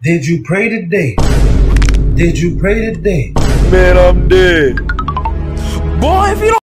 Did you pray today? Did you pray today? Man, I'm dead. Boy, if you don't